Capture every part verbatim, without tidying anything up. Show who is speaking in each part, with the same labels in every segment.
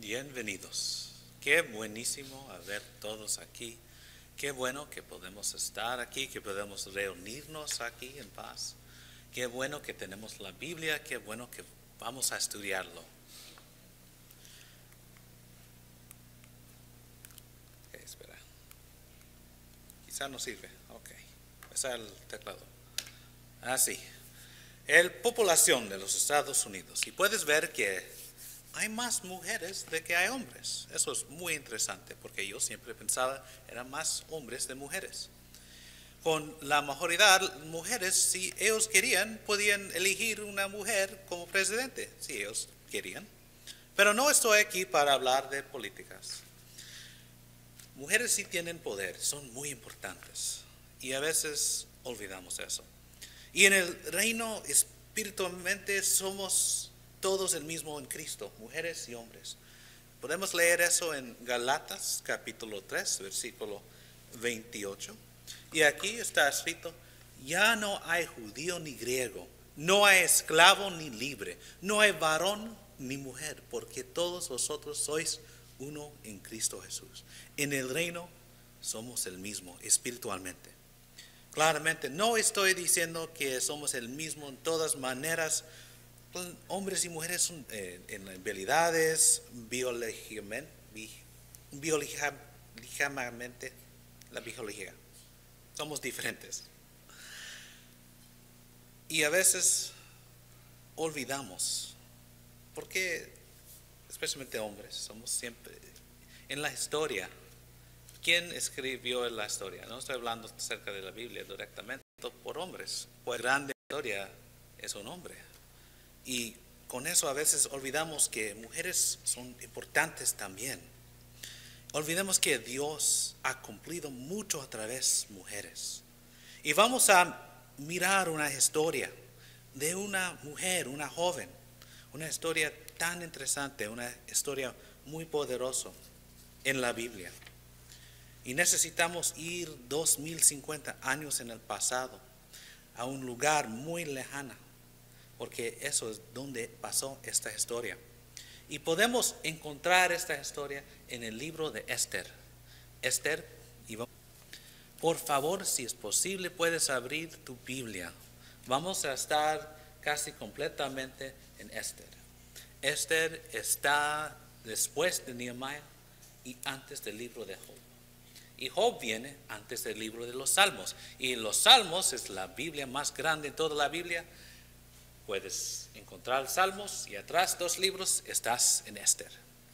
Speaker 1: Bienvenidos. Qué buenísimo haber todos aquí. Qué bueno que podemos estar aquí, que podemos reunirnos aquí en paz. Qué bueno que tenemos la Biblia, qué bueno que vamos a estudiarlo. Okay, espera. Quizá no sirve. Ok. Ese es el teclado. Así. Ah, la población de los Estados Unidos. Y puedes ver que hay más mujeres de que hay hombres. Eso es muy interesante porque yo siempre pensaba eran más hombres de mujeres. Con la mayoría de mujeres, si ellos querían, podían elegir una mujer como presidente, si ellos querían. Pero no estoy aquí para hablar de políticas. Mujeres sí tienen poder, son muy importantes y a veces olvidamos eso. Y en el reino espiritualmente somos todos el mismo en Cristo, mujeres y hombres. Podemos leer eso en Galatas capítulo tres, versículo veintiocho. Y aquí está escrito, ya no hay judío ni griego, no hay esclavo ni libre, no hay varón ni mujer, porque todos vosotros sois uno en Cristo Jesús. En el reino somos el mismo espiritualmente. Claramente no estoy diciendo que somos el mismo en todas maneras. Hombres y mujeres son, eh, en habilidades, biológicamente, biológicamente, la biología, somos diferentes. Y a veces olvidamos, porque especialmente hombres, somos siempre, en la historia, ¿quién escribió la historia? No estoy hablando acerca de la Biblia directamente, por hombres, pues grande historia es un hombre. Y con eso a veces olvidamos que mujeres son importantes también. Olvidemos que Dios ha cumplido mucho a través de mujeres. Y vamos a mirar una historia de una mujer, una joven. Una historia tan interesante, una historia muy poderosa en la Biblia. Y necesitamos ir dos mil cincuenta años en el pasado, a un lugar muy lejano, porque eso es donde pasó esta historia. Y podemos encontrar esta historia en el libro de Esther. Esther, por favor, si es posible, puedes abrir tu Biblia. Vamos a estar casi completamente en Esther. Esther está después de Nehemías y antes del libro de Job. Y Job viene antes del libro de los Salmos. Y los Salmos es la Biblia más grande en toda la Biblia. Puedes encontrar Salmos y atrás dos libros estás en Esther.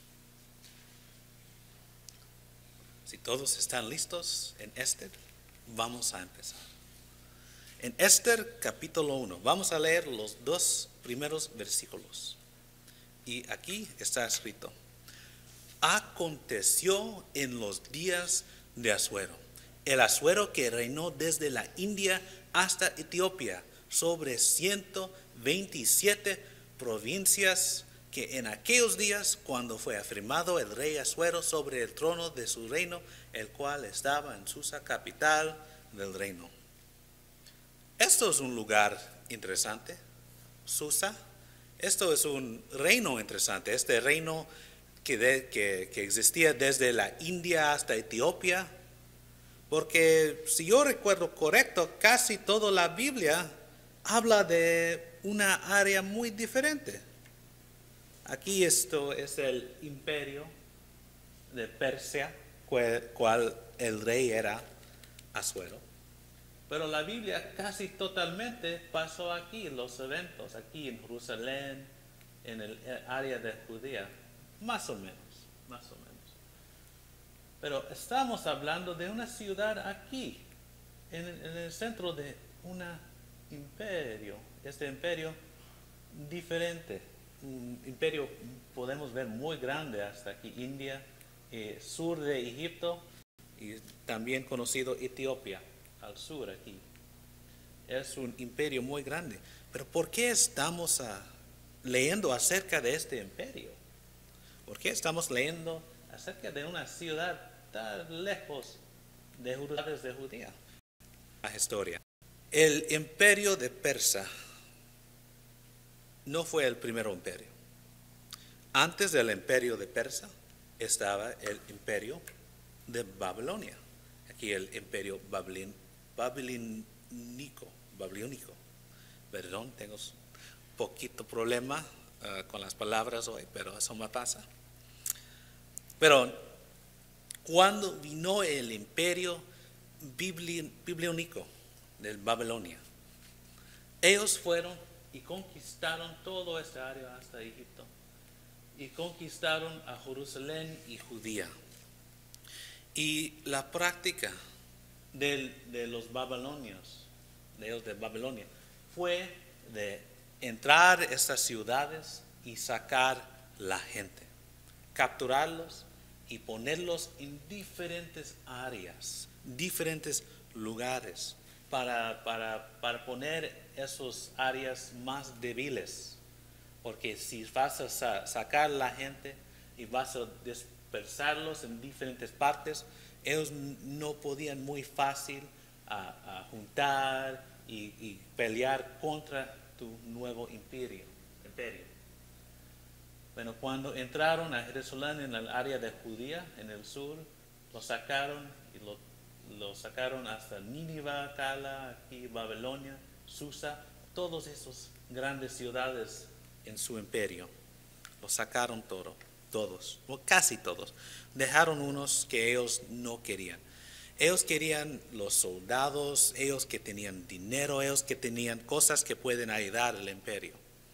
Speaker 1: Si todos están listos en Esther, vamos a empezar. En Esther capítulo uno, vamos a leer los dos primeros versículos. Y aquí está escrito, aconteció en los días de Asuero, el Asuero que reinó desde la India hasta Etiopía, sobre ciento veintisiete provincias, que en aquellos días, cuando fue afirmado el rey Asuero sobre el trono de su reino, el cual estaba en Susa, capital del reino. Esto es un lugar interesante, Susa. Esto es un reino interesante, este reino que, de, que, que existía desde la India hasta Etiopía, porque si yo recuerdo correcto, casi toda la Biblia habla de una área muy diferente. Aquí esto es el imperio de Persia, cual, cual el rey era Asuero. Pero la Biblia casi totalmente pasó aquí, los eventos, aquí en Jerusalén, en el área de Judea, más o menos, más o menos. Pero estamos hablando de una ciudad aquí, en, en el centro de un imperio, este imperio diferente, un imperio podemos ver muy grande hasta aquí, India, eh, sur de Egipto y también conocido Etiopía, al sur aquí. Es un imperio muy grande. Pero ¿por qué estamos uh, leyendo acerca de este imperio? ¿Por qué estamos leyendo acerca de una ciudad tan lejos de ciudades de Judea? La historia. El imperio de Persia no fue el primer imperio. Antes del imperio de Persia estaba el imperio de Babilonia. Aquí el imperio babilon, babilónico, babilónico. Perdón, tengo un poquito problema uh, con las palabras hoy, pero eso me pasa. Pero cuando vino el imperio babilónico de Babilonia, ellos fueron y conquistaron toda esta área hasta Egipto. Y conquistaron a Jerusalén y Judía. Y la práctica de, de los babilonios, de ellos de Babilonia, fue de entrar a estas ciudades y sacar la gente, capturarlos y ponerlos en diferentes áreas, diferentes lugares, para, para, para poner esas áreas más débiles. Porque si vas a sa sacar la gente y vas a dispersarlos en diferentes partes, ellos no podían muy fácil a, a juntar y, y pelear contra tu nuevo imperio, imperio. Bueno, cuando entraron a Jerusalén en el área de Judía, en el sur, lo sacaron y lo, lo sacaron hasta Nínive, Cala, aquí Babilonia, Susa, todas esas grandes ciudades en su imperio. Lo sacaron todo, todos, o casi todos. Dejaron unos que ellos no querían. Ellos querían los soldados, ellos que tenían dinero, ellos que tenían cosas que pueden ayudar al imperio.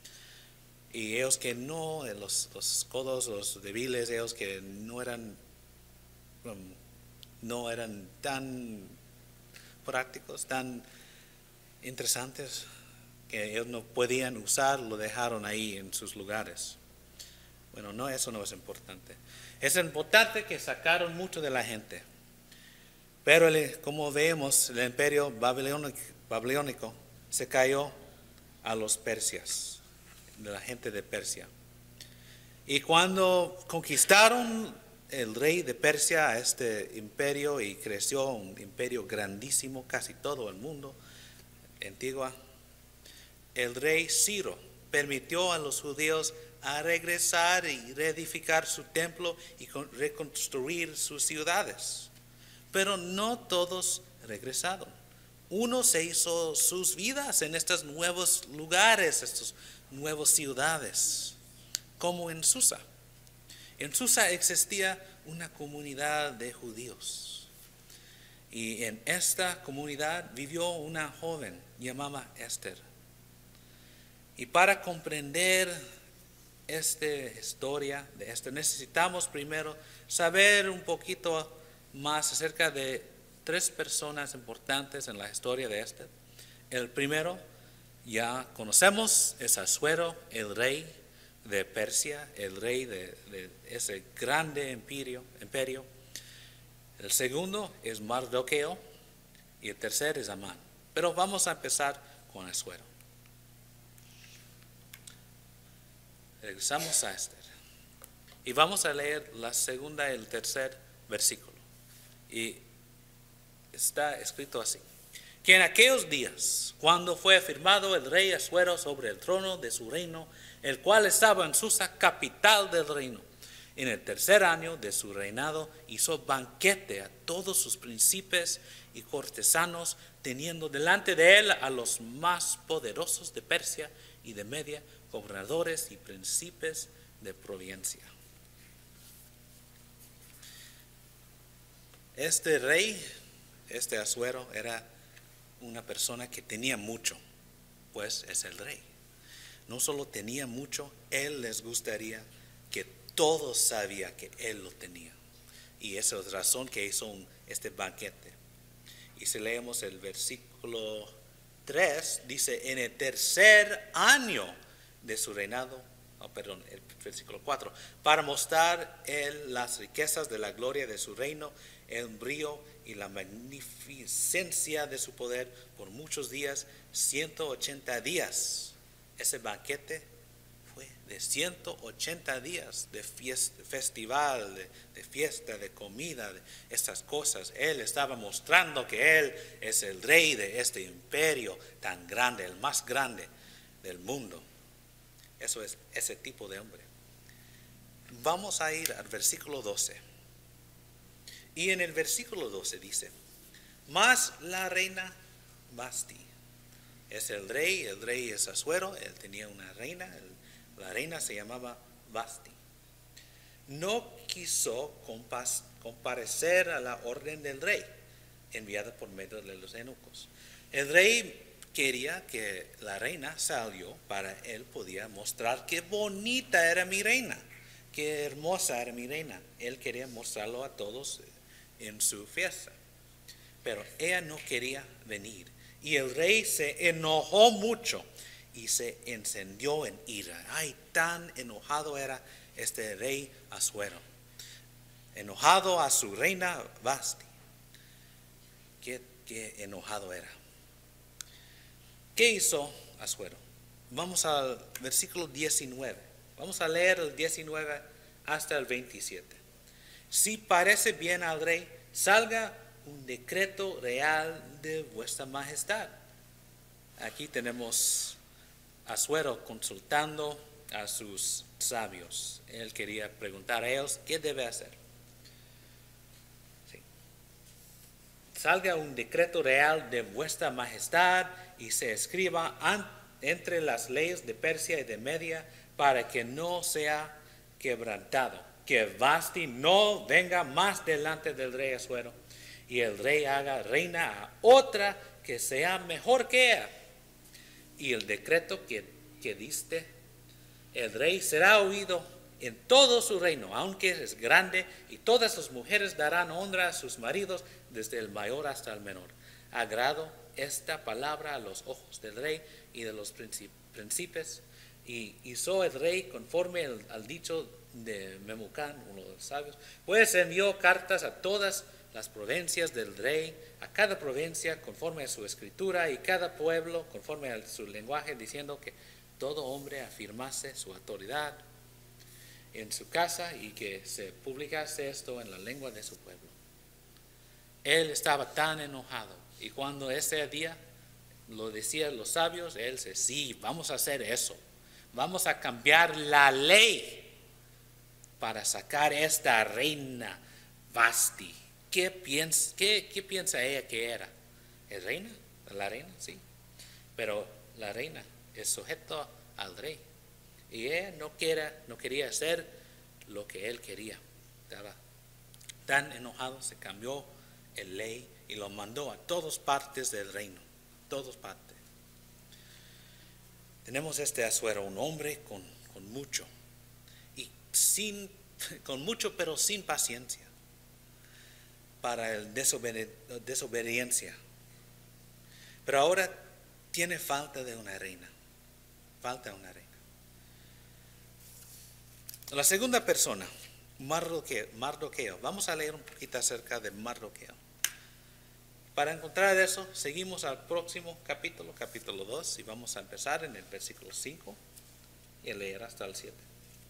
Speaker 1: Y ellos que no, los, los codos, los débiles, ellos que no eran, um, no eran tan prácticos, tan interesantes, que ellos no podían usar, lo dejaron ahí en sus lugares. Bueno, no, eso no es importante. Es importante que sacaron mucho de la gente. Pero el, como vemos, el imperio babilónico, babilónico se cayó a los persias, de la gente de Persia. Y cuando conquistaron el rey de Persia a este imperio y creció un imperio grandísimo, casi todo el mundo, antigua, el rey Ciro permitió a los judíos a regresar y reedificar su templo y reconstruir sus ciudades. Pero no todos regresaron. Uno se hizo sus vidas en estos nuevos lugares, estas nuevas ciudades, como en Susa. En Susa existía una comunidad de judíos. Y en esta comunidad vivió una joven llamada Esther. Y para comprender esta historia de esto, necesitamos primero saber un poquito más acerca de tres personas importantes en la historia de Esther. El primero, ya conocemos, es Asuero, el rey de Persia, el rey de, de ese grande imperio, imperio. El segundo es Mardoqueo y el tercer es Amán. Pero vamos a empezar con Asuero. Regresamos a Esther y vamos a leer la segunda y el tercer versículo. Y está escrito así: que en aquellos días, cuando fue firmado el rey Asuero sobre el trono de su reino, el cual estaba en Susa, capital del reino, en el tercer año de su reinado, hizo banquete a todos sus príncipes y cortesanos, teniendo delante de él a los más poderosos de Persia y de Media, gobernadores y príncipes de provincia. Este rey, este Asuero, era una persona que tenía mucho, pues es el rey. No solo tenía mucho, él les gustaría que todos sabían que él lo tenía. Y esa es la razón que hizo un, este banquete. Y si leemos el versículo tres, dice: en el tercer año de su reinado, oh, perdón, el versículo cuatro, para mostrar él las riquezas de la gloria de su reino, el brío y la magnificencia de su poder por muchos días, ciento ochenta días. Ese banquete fue de ciento ochenta días de fiesta, festival, de, de fiesta, de comida, de estas cosas. Él estaba mostrando que él es el rey de este imperio tan grande, el más grande del mundo. Eso es ese tipo de hombre. vamos a ir al versículo doce. Y en el versículo doce dice, mas la reina Vasti, es el rey, el rey es Asuero, él tenía una reina, el, la reina se llamaba Vasti. No quiso compas, comparecer a la orden del rey, enviada por medio de los eunucos. El rey quería que la reina salió para él podía mostrar qué bonita era mi reina, qué hermosa era mi reina. Él quería mostrarlo a todos en su fiesta, pero ella no quería venir. Y el rey se enojó mucho y se encendió en ira. Ay, tan enojado era este rey Asuero, enojado a su reina Vasti. Qué, qué enojado era. ¿Qué hizo Asuero? Vamos al versículo diecinueve. Vamos a leer el diecinueve hasta el veintisiete. Si parece bien al rey, salga un decreto real de vuestra majestad. Aquí tenemos a Asuero consultando a sus sabios. Él quería preguntar a ellos qué debe hacer. Sí. Salga un decreto real de vuestra majestad y se escriba entre las leyes de Persia y de Media para que no sea quebrantado, que Vasti no venga más delante del rey Asuero y el rey haga reina a otra que sea mejor que ella. Y el decreto que, que diste, el rey será oído en todo su reino, aunque es grande, y todas sus mujeres darán honra a sus maridos, desde el mayor hasta el menor. Agrado esta palabra a los ojos del rey y de los príncipes, y hizo el rey conforme el, al dicho de Memucán, uno de los sabios, pues envió cartas a todas las provincias del rey, a cada provincia conforme a su escritura y cada pueblo conforme a su lenguaje, diciendo que todo hombre afirmase su autoridad en su casa y que se publicase esto en la lengua de su pueblo. Él estaba tan enojado y cuando ese día lo decían los sabios, él dice, sí, vamos a hacer eso, vamos a cambiar la ley para sacar esta reina Vasti. ¿Qué piensa, qué, qué piensa ella que era? ¿Es reina? La reina, sí. Pero la reina es sujeto al rey. Y ella no, quiera, no quería hacer lo que él quería. Estaba tan enojado, se cambió el ley y lo mandó a todas partes del reino. Todas partes. Tenemos este Asuero, un hombre con, con mucho. Y sin, con mucho pero sin paciencia para el desobedi- desobediencia. Pero ahora tiene falta de una reina. Falta de una reina. La segunda persona, Mardoqueo, Mardoqueo. Vamos a leer un poquito acerca de Mardoqueo. Para encontrar eso, seguimos al próximo capítulo, capítulo dos, y vamos a empezar en el versículo cinco y leer hasta el siete.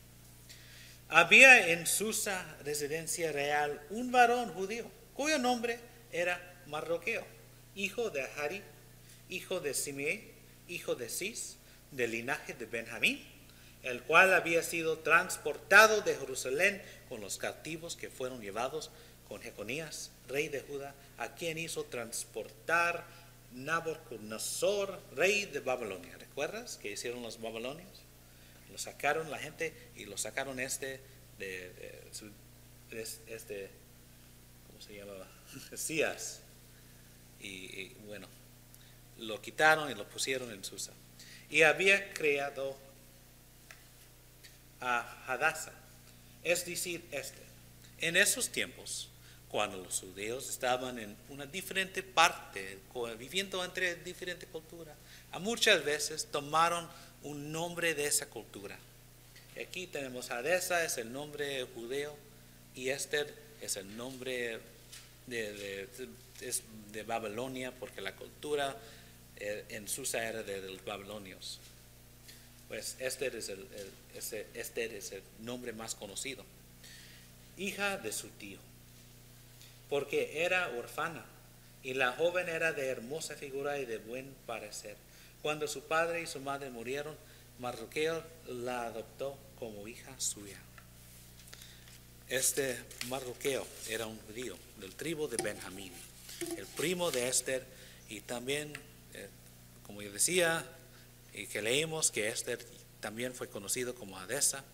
Speaker 1: Había en Susa, residencia real, un varón judío, cuyo nombre era Mardoqueo, hijo de Ahari, hijo de Simei, hijo de Cis, del linaje de Benjamín, el cual había sido transportado de Jerusalén con los cautivos que fueron llevados con Jeconías, rey de Judá, a quien hizo transportar Nabucodonosor, rey de Babilonia. ¿Recuerdas qué hicieron los babilonios? Lo sacaron la gente y lo sacaron este de, de, de este, ¿cómo se llamaba? Cías. Y, y bueno, lo quitaron y lo pusieron en Susa. Y había creado a Hadasa, es decir, este. En esos tiempos, cuando los judíos estaban en una diferente parte, viviendo entre diferentes culturas, a muchas veces tomaron un nombre de esa cultura. Aquí tenemos Hadasa, es el nombre judeo, y Esther es el nombre de, de, de, es de Babilonia, porque la cultura eh, en Susa era de, de los babilonios. Pues Esther es el, el, ese, Esther es el nombre más conocido. Hija de su tío, porque era orfana, y la joven era de hermosa figura y de buen parecer. Cuando su padre y su madre murieron, Mardoqueo la adoptó como hija suya. este Mardoqueo era un judío del tribu de Benjamín, el primo de Esther, y también, eh, como yo decía, y que leímos que Esther también fue conocido como Hadesa.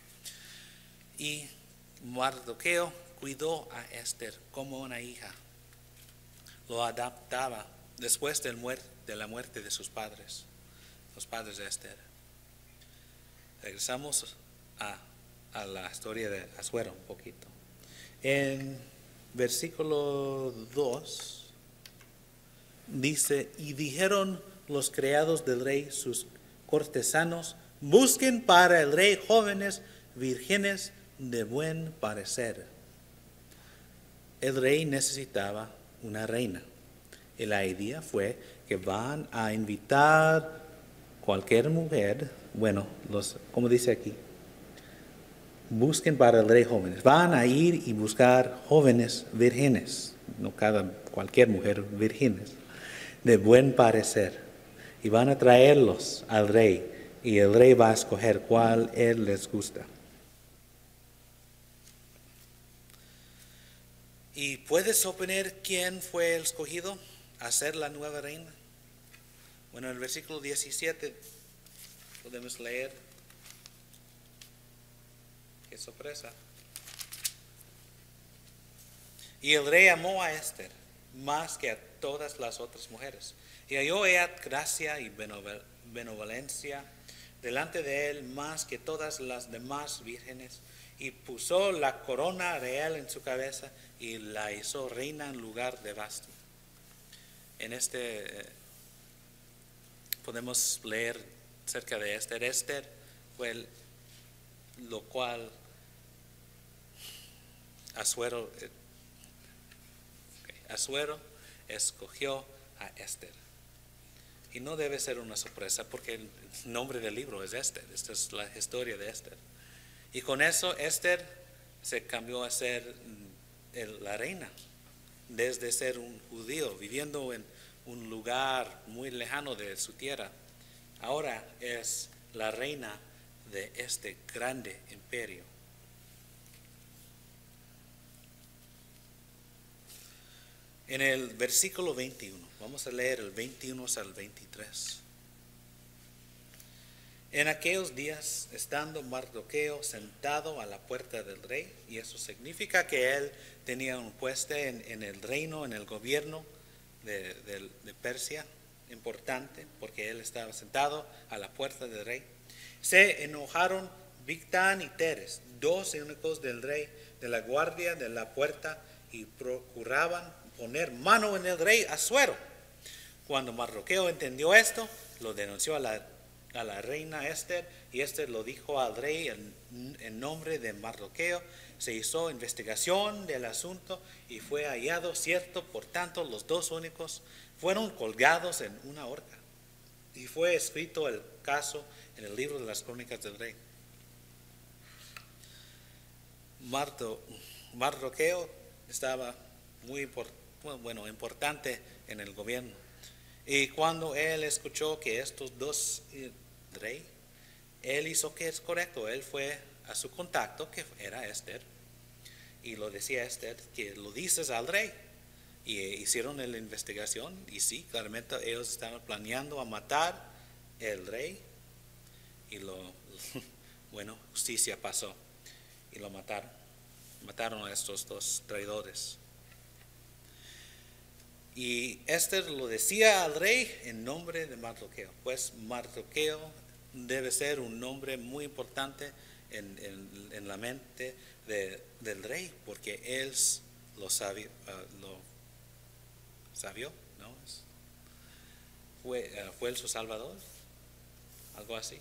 Speaker 1: Y Mardoqueo cuidó a Esther como una hija, lo adaptaba después del muer- de la muerte de sus padres, los padres de Esther. Regresamos a, a la historia de Asuero un poquito. En versículo dos dice: y dijeron los criados del rey, sus cortesanos, busquen para el rey jóvenes vírgenes de buen parecer. El rey necesitaba una reina, y la idea fue que van a invitar cualquier mujer, bueno, los, como dice aquí, busquen para el rey jóvenes. Van a ir y buscar jóvenes vírgenes, no cada cualquier mujer vírgenes, de buen parecer, y van a traerlos al rey, y el rey va a escoger cuál él les gusta. ¿Y puedes suponer quién fue el escogido a ser la nueva reina? Bueno, en el versículo diecisiete podemos leer. ¡Qué sorpresa! Y el rey amó a Esther más que a todas las otras mujeres, y halló ella gracia y benevolencia delante de él más que todas las demás vírgenes, y puso la corona real en su cabeza y la hizo reina en lugar de Vasti. En este eh, podemos leer acerca de Esther. Esther fue el, lo cual Asuero, eh, okay, Asuero escogió a Esther. Y no debe ser una sorpresa porque el nombre del libro es Esther. Esta es la historia de Esther. Y con eso Esther se cambió a ser el, la reina. Desde ser un judío viviendo en un lugar muy lejano de su tierra, ahora es la reina de este grande imperio. En el versículo veintiuno, vamos a leer el veintiuno al veintitrés. En aquellos días, estando Mardoqueo sentado a la puerta del rey, y eso significa que él tenía un puesto en, en el reino, en el gobierno de, de, de Persia, importante, porque él estaba sentado a la puerta del rey, se enojaron Bigtán y Teres, dos eunucos del rey, de la guardia de la puerta, y procuraban poner mano en el rey Asuero. Cuando Mardoqueo entendió esto, lo denunció a la a la reina Esther, y Esther lo dijo al rey en, en nombre de Mardoqueo. Se hizo investigación del asunto y fue hallado cierto. Por tanto, los dos únicos fueron colgados en una horca, y fue escrito el caso en el libro de las crónicas del rey. Mardo, Mardoqueo estaba muy bueno, importante en el gobierno. Y cuando él escuchó que estos dos rey, él hizo que es correcto. Él fue a su contacto, que era Esther, y lo decía a Esther, que lo dices al rey. Y hicieron la investigación, y sí, claramente ellos estaban planeando a matar el rey, y lo, bueno, justicia pasó, y lo mataron. Mataron a estos dos traidores. Y Esther lo decía al rey en nombre de Mardoqueo, pues Mardoqueo debe ser un nombre muy importante en, en, en la mente de, del rey, porque él lo sabió, uh, lo sabió, ¿no? Fue, uh, fue su salvador, algo así.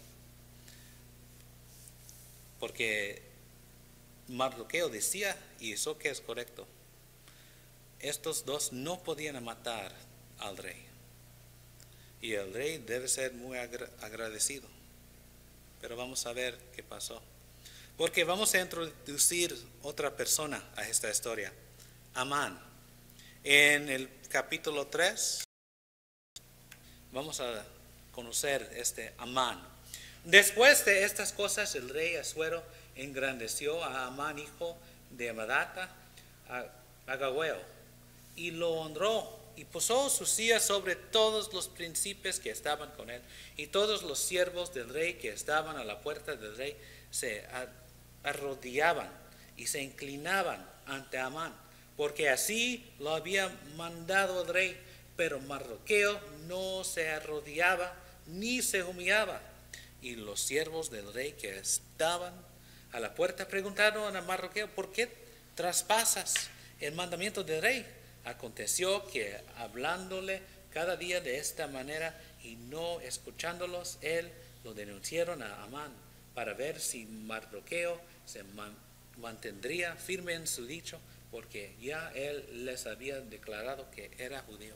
Speaker 1: Porque Mardoqueo decía, y eso que es correcto, estos dos no podían matar al rey, y el rey debe ser muy agra- agradecido. Pero vamos a ver qué pasó, porque vamos a introducir otra persona a esta historia, Amán. En el capítulo tres vamos a conocer este Amán. Después de estas cosas, el rey Asuero engrandeció a Amán, hijo de Amadata a Agagüeo, y lo honró y puso su silla sobre todos los príncipes que estaban con él, y todos los siervos del rey que estaban a la puerta del rey se arrodillaban y se inclinaban ante Amán, porque así lo había mandado el rey. Pero Mardoqueo no se arrodillaba ni se humillaba. Y los siervos del rey que estaban a la puerta preguntaron a Mardoqueo: ¿por qué traspasas el mandamiento del rey? Aconteció que hablándole cada día de esta manera y no escuchándolos, él lo denunciaron a Amán para ver si Mardoqueo se mantendría firme en su dicho, porque ya él les había declarado que era judío.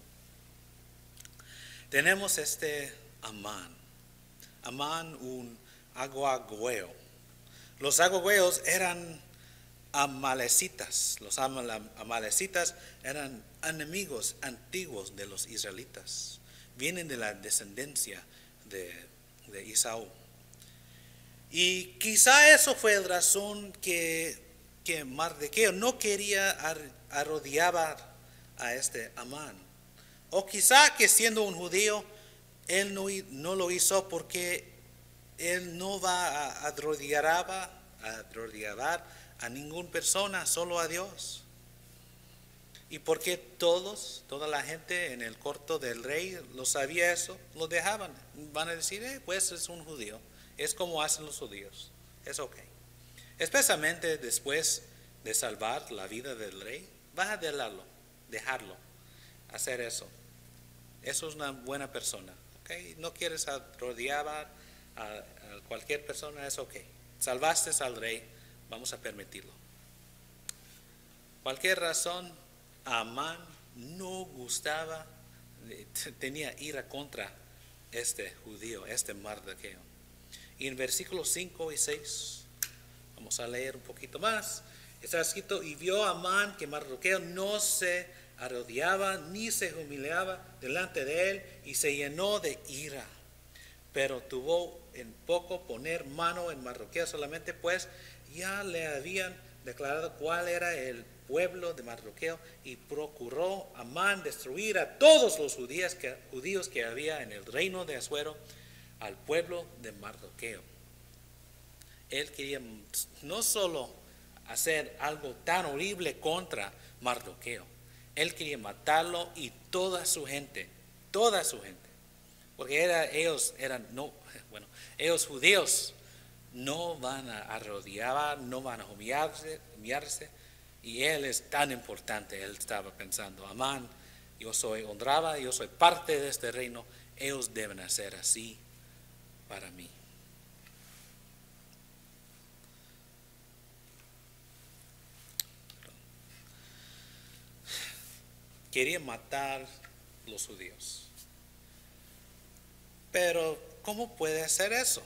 Speaker 1: Tenemos este Amán, Amán un agagüeo. Los agagüeos eran amalecitas. Los amalecitas eran enemigos antiguos de los israelitas. Vienen de la descendencia de, de Esaú. Y quizá eso fue la razón que, que Mardoqueo no quería arrodillar a este Amán. O quizá que siendo un judío, él no, no lo hizo porque él no va a arrodillar a, arrodillar a ninguna persona, solo a Dios. Y porque todos, toda la gente en el corto del rey lo sabía eso, lo dejaban. Van a decir, eh, pues es un judío, es como hacen los judíos, es ok. Especialmente después de salvar la vida del rey, vas a dejarlo, dejarlo hacer eso. Eso es una buena persona, ok. No quieres arrodillar a, a cualquier persona, es ok. Salvaste al rey, vamos a permitirlo. Cualquier razón, Amán no gustaba, tenía ira contra este judío, este Mardoqueo. Y en versículos cinco y seis, vamos a leer un poquito más. Está escrito: y vio Amán que Mardoqueo no se arrodillaba ni se humillaba delante de él, y se llenó de ira. Pero tuvo en poco poner mano en Mardoqueo solamente, pues ya le habían declarado cuál era el pueblo de Mardoqueo, y procuró Amán destruir a todos los judíos que, judíos que había en el reino de Asuero, al pueblo de Mardoqueo. Él quería no solo hacer algo tan horrible contra Mardoqueo, él quería matarlo y toda su gente, toda su gente, porque era, ellos eran, no, bueno, ellos judíos no van a arrodillar, no van a humillarse, humillarse, y él es tan importante. Él estaba pensando: Amán, yo soy honrada, yo soy parte de este reino, ellos deben hacer así para mí. Quería matar los judíos. Pero ¿cómo puede hacer eso?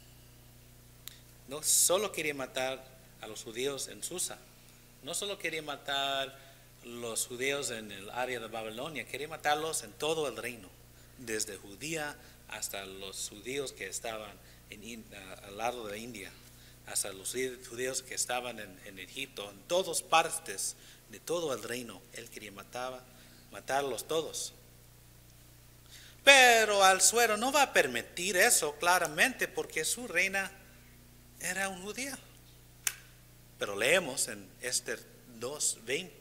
Speaker 1: No solo quería matar a los judíos en Susa, no solo quería matar a los judíos en el área de Babilonia, quería matarlos en todo el reino, desde Judía hasta los judíos que estaban en, al lado de India, hasta los judíos que estaban en, en Egipto, en todas partes de todo el reino. Él quería matar, matarlos todos. Pero Asuero no va a permitir eso claramente, porque su reina era un judía. Pero leemos en Esther dos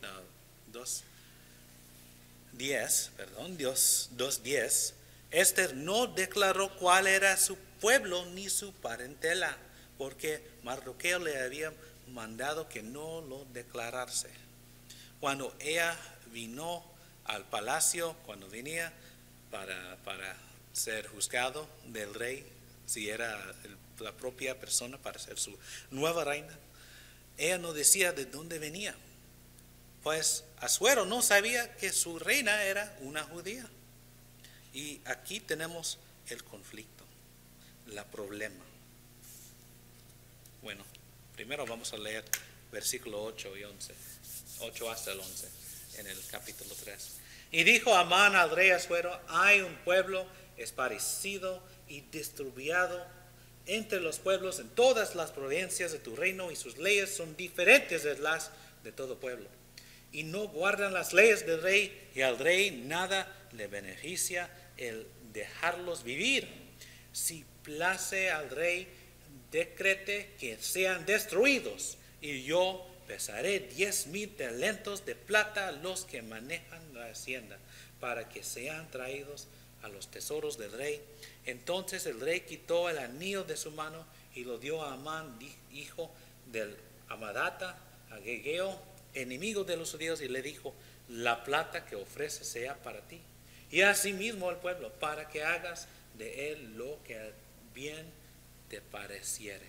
Speaker 1: diez, perdón, Dios dos diez, Esther no declaró cuál era su pueblo ni su parentela, porque Mardoqueo le había mandado que no lo declarase. Cuando ella vino al palacio, cuando venía para, para ser juzgado del rey, si era el, la propia persona para ser su nueva reina, ella no decía de dónde venía, pues Asuero no sabía que su reina era una judía. Y aquí tenemos el conflicto, el problema. Bueno, primero vamos a leer versículo ocho y once, ocho hasta el once, en el capítulo tres. Y dijo Amán al rey Asuero: hay un pueblo esparcido y distribuido entre los pueblos en todas las provincias de tu reino, y sus leyes son diferentes de las de todo pueblo. Y no guardan las leyes del rey, y al rey nada le beneficia el dejarlos vivir. Si place al rey, decrete que sean destruidos, y yo pesaré diez mil talentos de plata a los que manejan la hacienda, para que sean traídos a los tesoros del rey. Entonces el rey quitó el anillo de su mano y lo dio a Amán, hijo del Amadata, agegeo, enemigo de los judíos, y le dijo: la plata que ofreces sea para ti, y asimismo el pueblo, para que hagas de él lo que bien te pareciere.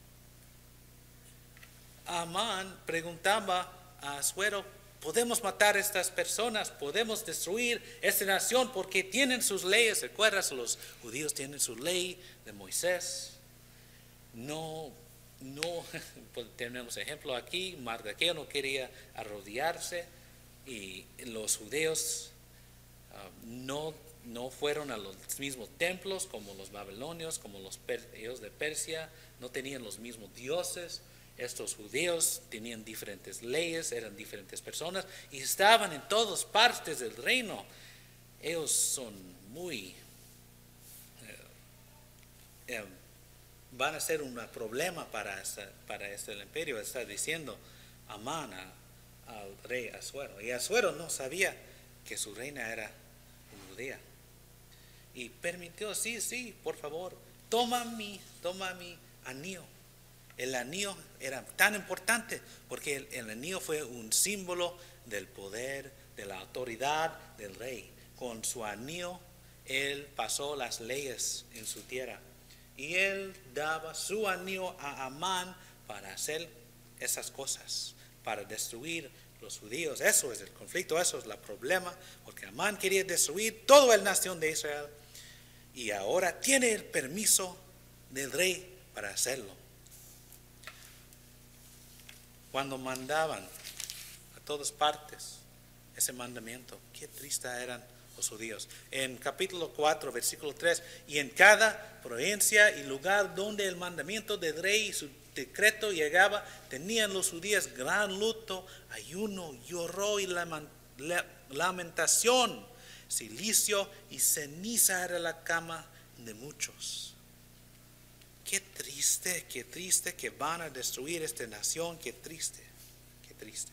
Speaker 1: Amán preguntaba a Asuero: podemos matar a estas personas, podemos destruir esta nación porque tienen sus leyes. ¿Recuerdas? Los judíos tienen su ley de Moisés. No, no, tenemos ejemplo aquí. Mardoqueo no quería arrodillarse, y los judíos uh, no, no fueron a los mismos templos como los babilonios, como los ellos de Persia. No tenían los mismos dioses. Estos judíos tenían diferentes leyes, eran diferentes personas y estaban en todas partes del reino. Ellos son muy, eh, eh, van a ser un problema para, esta, para este imperio. Está diciendo Amán a, al rey Asuero. Y Asuero no sabía que su reina era judía. Y permitió: sí, sí, por favor, toma mi, toma mi anillo. El anillo era tan importante porque el, el anillo fue un símbolo del poder, de la autoridad del rey. Con su anillo él pasó las leyes en su tierra, y él daba su anillo a Amán para hacer esas cosas, para destruir los judíos. Eso es el conflicto, eso es el problema, porque Amán quería destruir toda la nación de Israel, y ahora tiene el permiso del rey para hacerlo. Cuando mandaban a todas partes ese mandamiento, qué tristes eran los judíos. En capítulo cuatro, versículo tres: y en cada provincia y lugar donde el mandamiento del rey y su decreto llegaba, tenían los judíos gran luto, ayuno, lloro y lamentación. Silicio y ceniza era la cama de muchos. Qué triste, qué triste que van a destruir esta nación, qué triste, qué triste.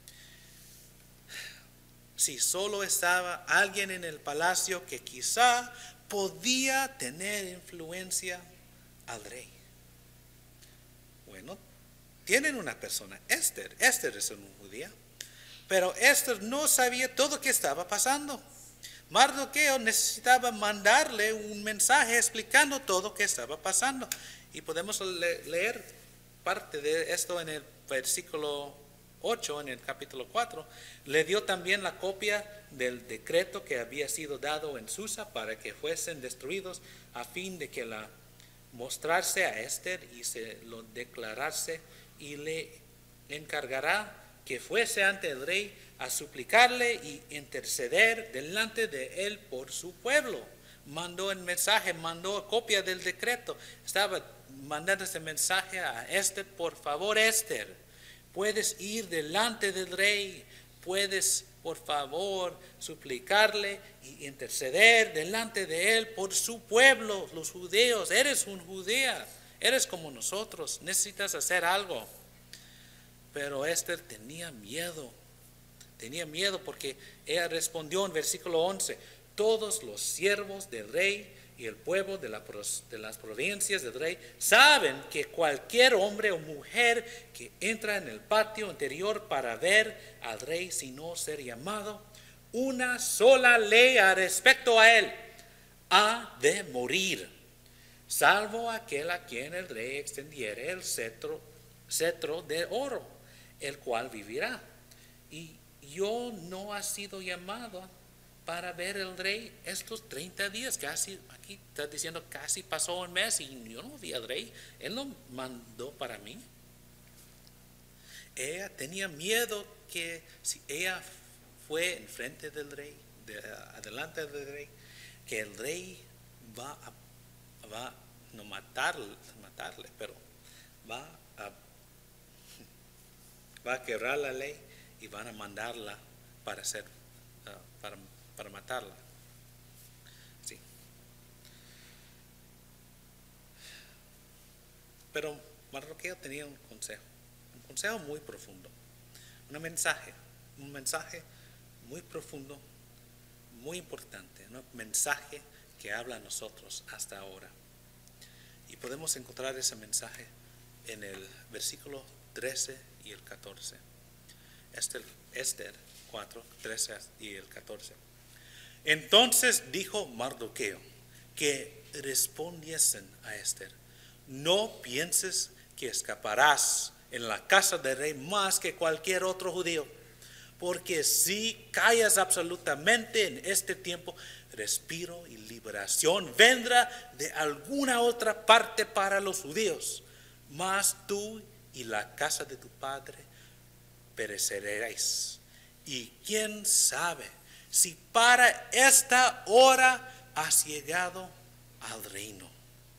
Speaker 1: Si solo estaba alguien en el palacio que quizá podía tener influencia al rey. Bueno, tienen una persona, Esther. Esther es una judía, pero Esther no sabía todo lo que estaba pasando. Mardoqueo necesitaba mandarle un mensaje explicando todo lo que estaba pasando. Y podemos leer parte de esto en el versículo ocho, en el capítulo cuatro. Le dio también la copia del decreto que había sido dado en Susa para que fuesen destruidos, a fin de que la mostrarse a Esther y se lo declarase, y le encargará que fuese ante el rey a suplicarle y interceder delante de él por su pueblo. Mandó el mensaje, mandó copia del decreto. Estaba mandando ese mensaje a Esther: por favor, Esther, puedes ir delante del rey, puedes por favor suplicarle y interceder delante de él por su pueblo, los judíos. Eres un judía, eres como nosotros, necesitas hacer algo. Pero Esther tenía miedo. Tenía miedo porque ella respondió en versículo once: todos los siervos del rey y el pueblo de, la, de las provincias del rey saben que cualquier hombre o mujer que entra en el patio interior para ver al rey sin no ser llamado, una sola ley a respecto a él: ha de morir, salvo aquel a quien el rey extendiere el cetro, cetro de oro, el cual vivirá. Y yo no ha sido llamado para ver el rey estos treinta días, casi, aquí está diciendo casi pasó un mes y yo no vi al rey, él no mandó para mí. Ella tenía miedo que si ella fue enfrente del rey, de, adelante del rey, que el rey va a, va no matarle, matarle, pero va a va a quebrar la ley y van a mandarla para hacer, uh, para, para matarla. Sí. Pero Mardoqueo tenía un consejo, un consejo muy profundo, un mensaje, un mensaje muy profundo, muy importante, un mensaje que habla a nosotros hasta ahora. Y podemos encontrar ese mensaje en el versículo trece y el catorce. Esther, Esther cuatro, trece y el catorce. Entonces dijo Mardoqueo que respondiesen a Esther: no pienses que escaparás en la casa del rey más que cualquier otro judío, porque si callas absolutamente en este tiempo, respiro y liberación vendrá de alguna otra parte para los judíos, mas tú y la casa de tu padre pereceréis. Y quién sabe si para esta hora has llegado al reino.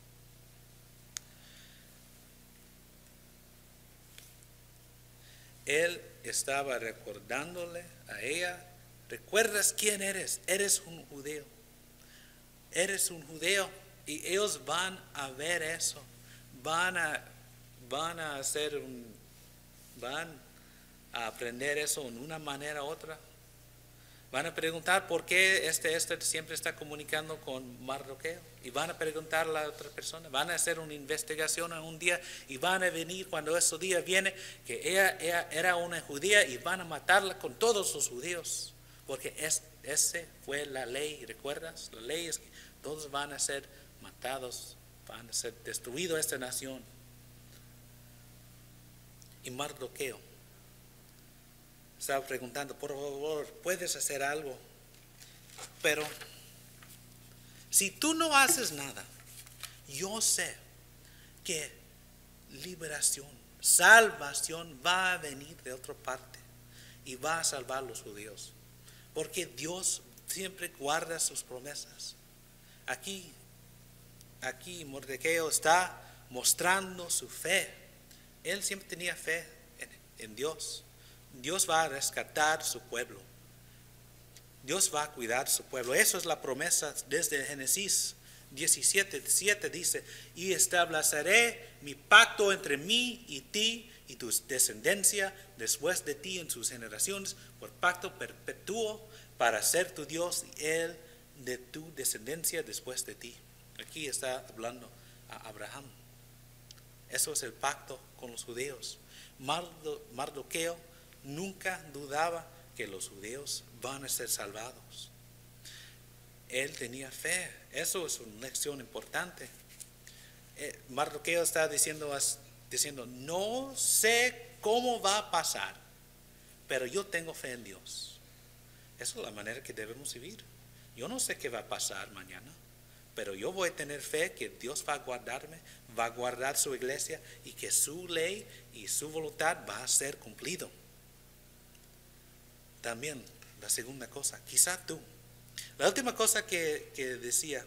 Speaker 1: Él estaba recordándole a ella: ¿recuerdas quién eres? Eres un judío. Eres un judío. Y ellos van a ver eso. Van a, van a hacer un, van a aprender eso en una manera u otra. Van a preguntar por qué este Esther siempre está comunicando con Mardoqueo. Y van a preguntar a la otra persona. Van a hacer una investigación en un día. Y van a venir cuando ese día viene que ella, ella era una judía. Y van a matarla con todos los judíos. Porque es, esa fue la ley. ¿Recuerdas? La ley es que todos van a ser matados. Van a ser destruidos esta nación. Y Mardoqueo estaba preguntando: por favor, ¿puedes hacer algo? Pero si tú no haces nada, yo sé que liberación, salvación va a venir de otra parte y va a salvar a los judíos. Porque Dios siempre guarda sus promesas. Aquí, aquí Mardoqueo está mostrando su fe. Él siempre tenía fe en, en Dios. Dios va a rescatar su pueblo. Dios va a cuidar su pueblo. Eso es la promesa desde Génesis diecisiete, siete dice: y estableceré mi pacto entre mí y ti y tu descendencia después de ti en sus generaciones, por pacto perpetuo, para ser tu Dios y él de tu descendencia después de ti. Aquí está hablando a Abraham. Eso es el pacto con los judíos. Mardo, Mardoqueo nunca dudaba que los judíos van a ser salvados. Él tenía fe. Eso es una lección importante. Eh, Mardoqueo está diciendo, diciendo: no sé cómo va a pasar, pero yo tengo fe en Dios. Esa es la manera que debemos vivir. Yo no sé qué va a pasar mañana, pero yo voy a tener fe que Dios va a guardarme, va a guardar su iglesia y que su ley y su voluntad va a ser cumplido. También la segunda cosa, quizá tú. La última cosa que, que decía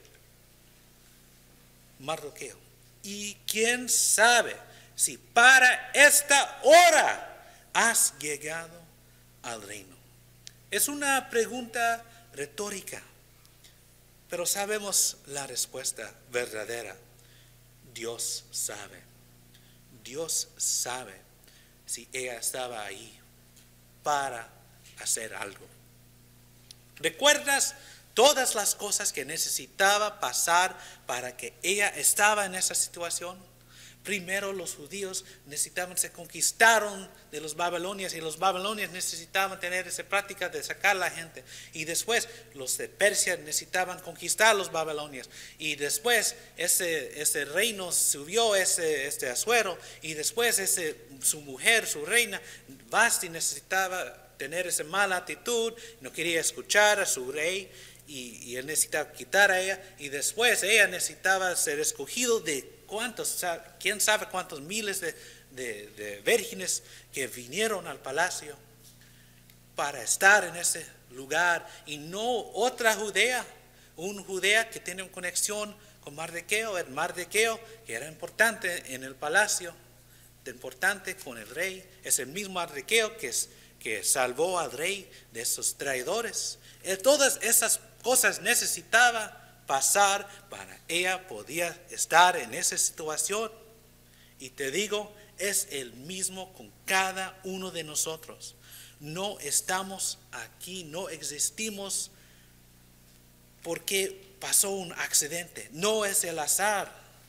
Speaker 1: Mardoqueo: y quién sabe si para esta hora has llegado al reino. Es una pregunta retórica, pero sabemos la respuesta verdadera. Dios sabe. Dios sabe si ella estaba ahí para hacer algo. ¿Recuerdas todas las cosas que necesitaba pasar para que ella estaba en esa situación? Primero los judíos necesitaban, se conquistaron de los babilonios y los babilonios necesitaban tener esa práctica de sacar a la gente. Y después los de Persia necesitaban conquistar a los babilonios. Y después ese, ese reino subió, ese, este Asuero. Y después ese, su mujer, su reina, Vasti, necesitaba tener esa mala actitud, no quería escuchar a su rey. Y, y él necesitaba quitar a ella. Y después ella necesitaba ser escogido de cuántos, quién sabe cuántos miles de, de, de vírgenes que vinieron al palacio para estar en ese lugar, y no otra judea, un judea que tiene una conexión con Mardoqueo, el Mardoqueo que era importante en el palacio, importante con el rey. Es el mismo Mardoqueo que, que salvó al rey de esos traidores. Él, todas esas cosas necesitaba pasar para ella podía estar en esa situación. Y te digo, es el mismo con cada uno de nosotros. No estamos aquí, no existimos porque pasó un accidente. No es el azar.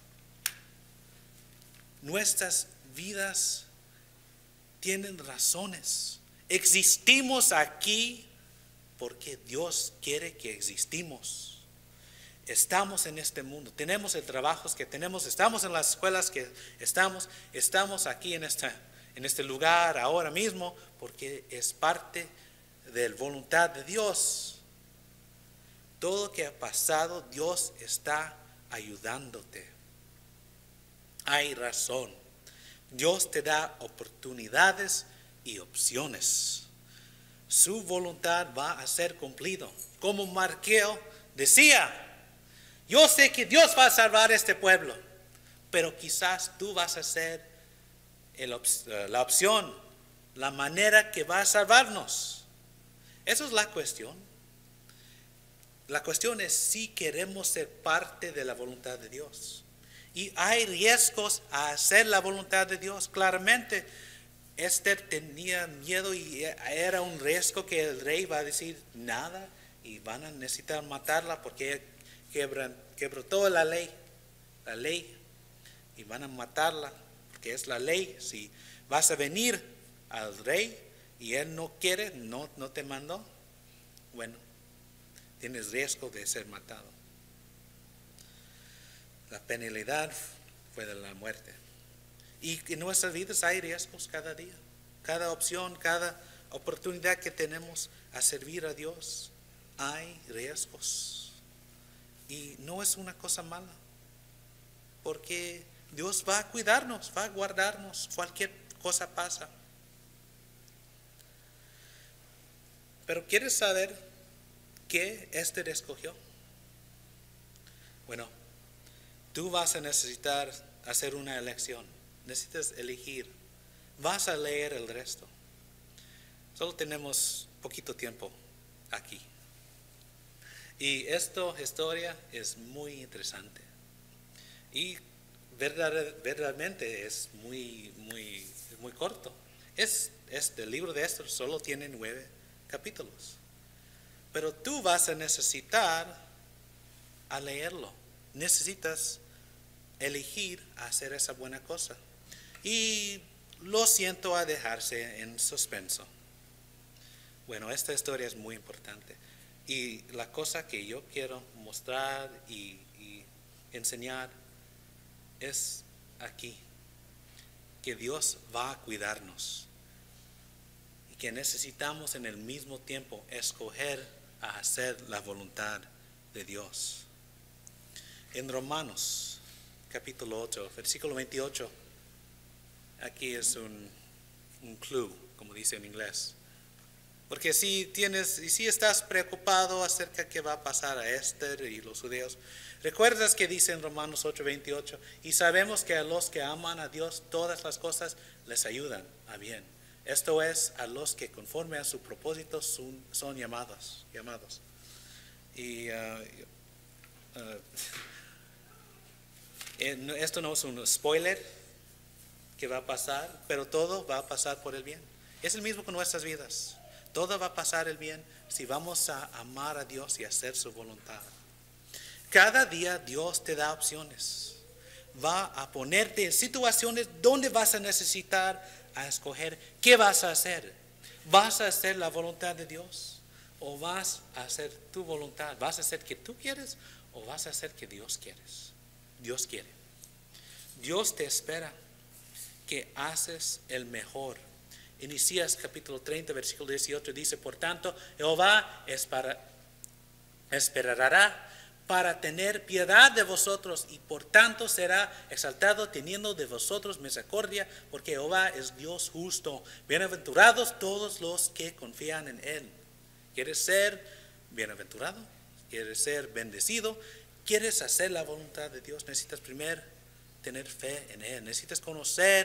Speaker 1: Nuestras vidas tienen razones. Existimos aquí porque Dios quiere que existimos. Estamos en este mundo, tenemos el trabajo que tenemos, estamos en las escuelas que estamos, estamos aquí en, esta, en este lugar ahora mismo porque es parte de la voluntad de Dios. Todo lo que ha pasado, Dios está ayudándote. Hay razón. Dios te da oportunidades y opciones. Su voluntad va a ser cumplido. Como Mardoqueo decía, yo sé que Dios va a salvar a este pueblo, pero quizás tú vas a ser el, la opción, la manera que va a salvarnos. Esa es la cuestión. La cuestión es si queremos ser parte de la voluntad de Dios. Y hay riesgos a hacer la voluntad de Dios. Claramente, Esther tenía miedo y era un riesgo que el rey va a decir nada y van a necesitar matarla porque Quebran, quebró toda la ley, la ley, y van a matarla, porque es la ley. Si vas a venir al rey y él no quiere, no, no te mandó, bueno, tienes riesgo de ser matado. La penalidad fue de la muerte. Y en nuestras vidas hay riesgos cada día, cada opción, cada oportunidad que tenemos a servir a Dios, hay riesgos. Y no es una cosa mala, porque Dios va a cuidarnos, va a guardarnos, cualquier cosa pasa. Pero ¿quieres saber qué Esther escogió? Bueno, tú vas a necesitar hacer una elección, necesitas elegir, vas a leer el resto. Solo tenemos poquito tiempo aquí. Y esta historia es muy interesante y verdad, verdaderamente es muy, muy, muy corto. Es, es el libro de Esther, solo tiene nueve capítulos. Pero tú vas a necesitar a leerlo. Necesitas elegir hacer esa buena cosa. Y lo siento a dejarse en suspenso. Bueno, esta historia es muy importante. Y la cosa que yo quiero mostrar y, y enseñar es aquí, que Dios va a cuidarnos y que necesitamos en el mismo tiempo escoger a hacer la voluntad de Dios. En Romanos capítulo ocho, versículo veintiocho, aquí es un, un clue, como dice en inglés. Porque si tienes, y si estás preocupado acerca de qué va a pasar a Esther y los judíos, recuerdas que dice en Romanos ocho veintiocho, y sabemos que a los que aman a Dios todas las cosas les ayudan a bien. Esto es, a los que conforme a su propósito son, son llamados, llamados. Y uh, uh, esto no es un spoiler que va a pasar, pero todo va a pasar por el bien. Es el mismo con nuestras vidas. Todo va a pasar el bien si vamos a amar a Dios y hacer su voluntad. Cada día Dios te da opciones. Va a ponerte en situaciones donde vas a necesitar a escoger qué vas a hacer. ¿Vas a hacer la voluntad de Dios? ¿O vas a hacer tu voluntad? ¿Vas a hacer que tú quieres? ¿O vas a hacer que Dios quieres? Dios quiere. Dios te espera que haces el mejor. En Isaías capítulo treinta, versículo dieciocho dice, por tanto, Jehová es para, esperará para tener piedad de vosotros y por tanto será exaltado teniendo de vosotros misericordia, porque Jehová es Dios justo. Bienaventurados todos los que confían en Él. ¿Quieres ser bienaventurado? ¿Quieres ser bendecido? ¿Quieres hacer la voluntad de Dios? Necesitas primero tener fe en Él. Necesitas conocer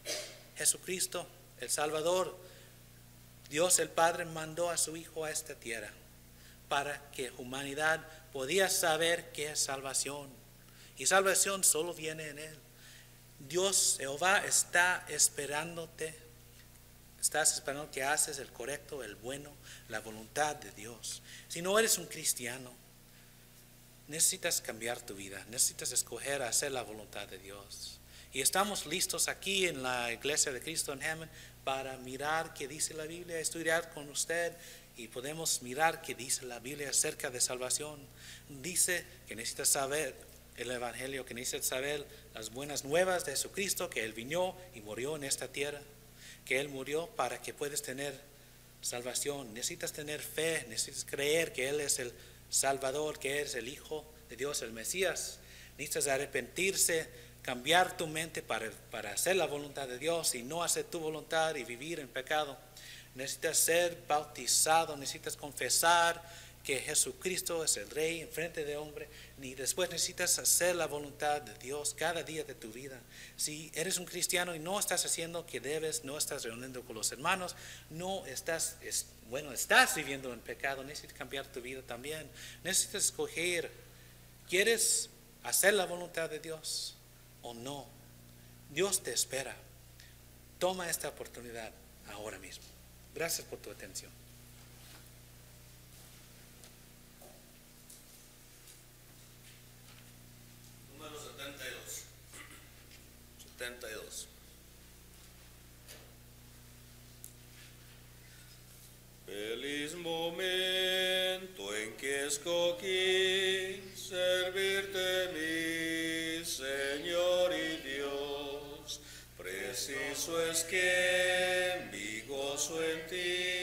Speaker 1: Jesucristo, el Salvador, Dios el Padre mandó a su Hijo a esta tierra para que humanidad podía saber qué es salvación. Y salvación solo viene en Él. Dios, Jehová, está esperándote. Estás esperando que haces el correcto, el bueno, la voluntad de Dios. Si no eres un cristiano, necesitas cambiar tu vida. Necesitas escoger hacer la voluntad de Dios. Y estamos listos aquí en la iglesia de Cristo en Hammond para mirar qué dice la Biblia, estudiar con usted y podemos mirar qué dice la Biblia acerca de salvación. Dice que necesitas saber el Evangelio, que necesitas saber las buenas nuevas de Jesucristo, que Él vino y murió en esta tierra, que Él murió para que puedas tener salvación. Necesitas tener fe, necesitas creer que Él es el Salvador, que Él es el Hijo de Dios, el Mesías. Necesitas arrepentirse, cambiar tu mente para, para hacer la voluntad de Dios y no hacer tu voluntad y vivir en pecado. Necesitas ser bautizado, necesitas confesar que Jesucristo es el Rey en frente de hombre, y después necesitas hacer la voluntad de Dios cada día de tu vida. Si eres un cristiano y no estás haciendo que debes, no estás reuniendo con los hermanos, no estás, es, bueno, estás viviendo en pecado, necesitas cambiar tu vida también. Necesitas escoger, ¿quieres hacer la voluntad de Dios o no? Dios te espera. Toma esta oportunidad ahora mismo. Gracias por tu atención.
Speaker 2: Número setenta y dos. setenta y dos. Feliz momento en que escogí servirte, mi Señor y Dios. Preciso es que mi gozo en ti